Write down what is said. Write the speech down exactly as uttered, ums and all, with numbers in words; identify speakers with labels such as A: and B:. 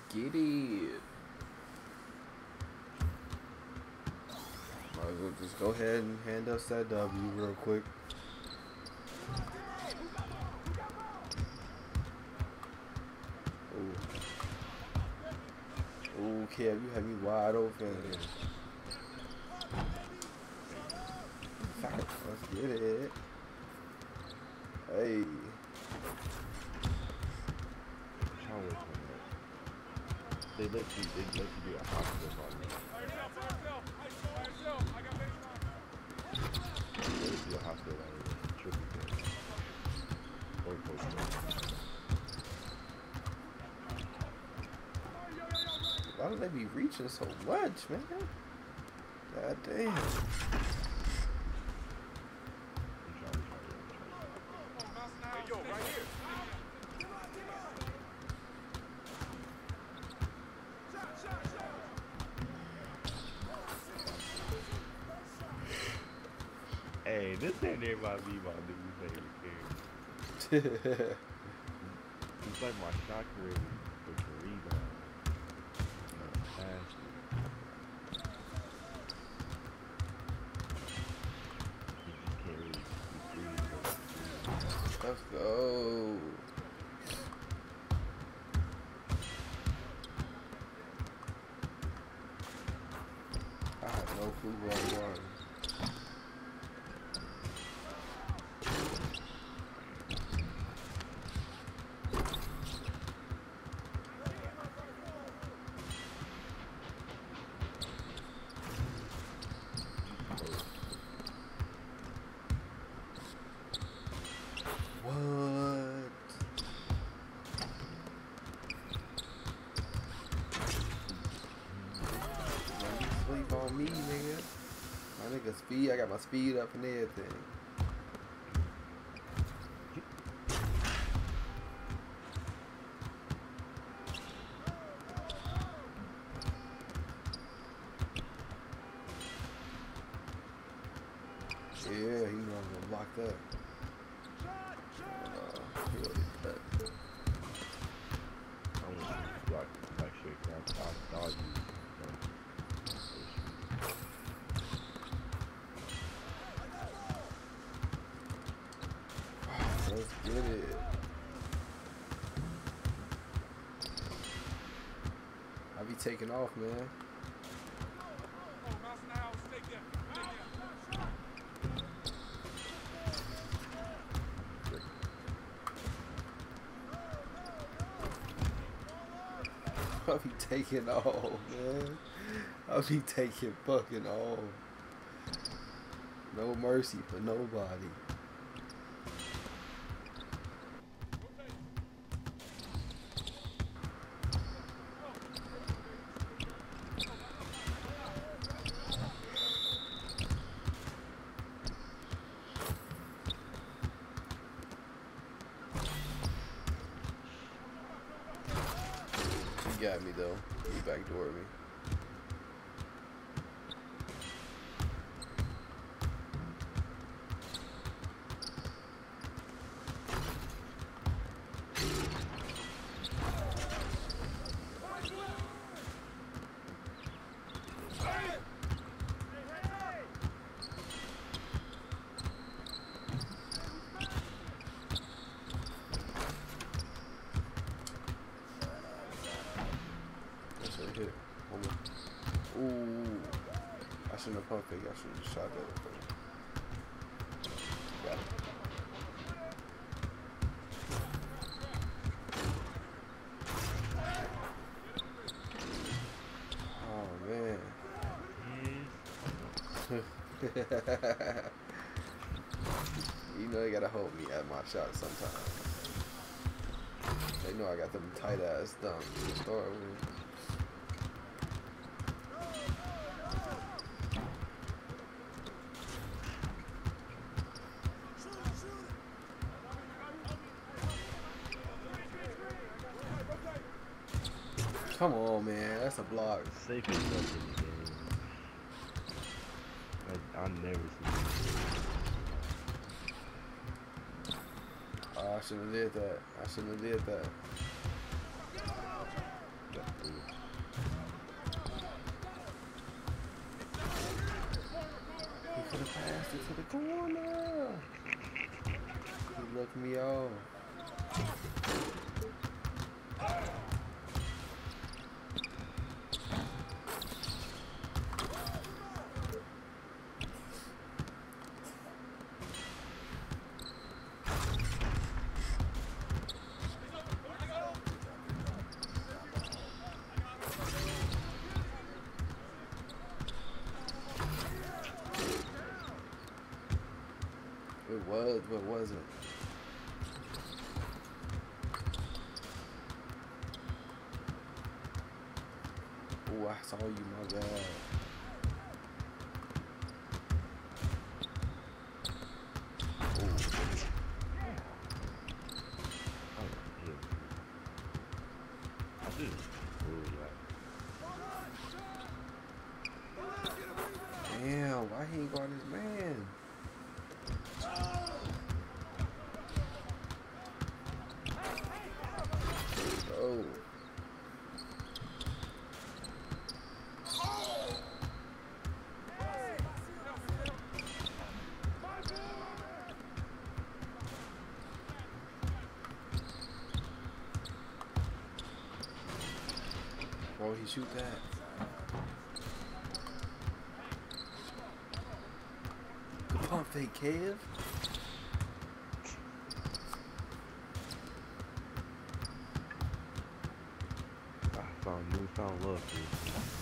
A: get it. Might as well just go ahead and hand us that W real quick. Ooh. Ooh, Kev, you have me wide open. Let's get it. Hey.
B: They let you, they let you do a hospital on me. They let you do a hospital on me. Triple thing. Or post.
A: Why do they be reaching so much, man? God damn.
B: Hey, this ain't there might be my new favorite character. It's like my shot career with the rebound.
A: Let's go. I have no clue where I was. On me, nigga. My nigga speed, I got my speed up and everything. Yeah, he know I'm gonna block that. Uh, he already cut.
B: I'm gonna block like shit. I'll dodge you.
A: Let's get it. I be taking off, man. I be taking off, man. I be taking fucking off. No mercy for nobody. You got me though. You backdoor me. Hit. Ooh, I shouldn't have pumped fake. I should have just shot that. Got it. Oh man. You know they gotta hold me at my shot sometimes. They know I got them tight ass dunks to start with. Come on, man. That's a block.
B: Safest stuff in the game. I, I never seen it.
A: Oh, I shouldn't have did that. I shouldn't have did that. pushed it to the corner. He looked me off. It was, but it wasn't. Oh, I saw you, my bad. Oh.
B: Oh, yeah. I just really like.
A: Damn, why he ain't guard his man? Oh. Why would he shoot that? Good pump fake, Kev.
B: I found newfound love for you.